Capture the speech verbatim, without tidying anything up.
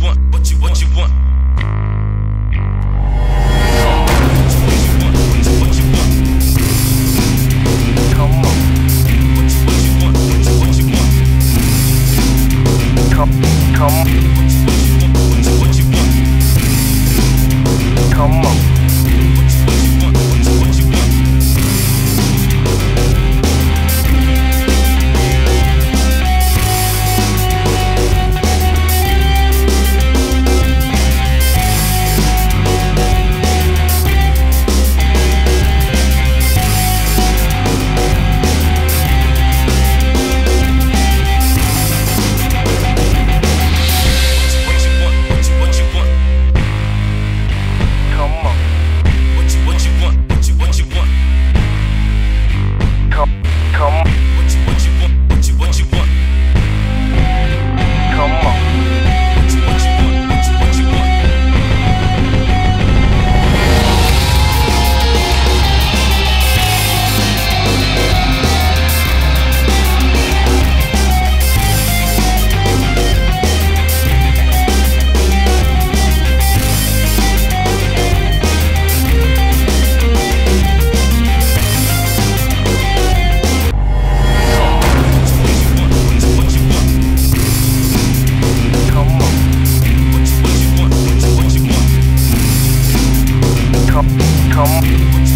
want, what you what you want. What you want, come on. What you what you want, what you what you want. Come, come. What you what you want, what you what you want. Come on. What you what you want, what you what you want. Come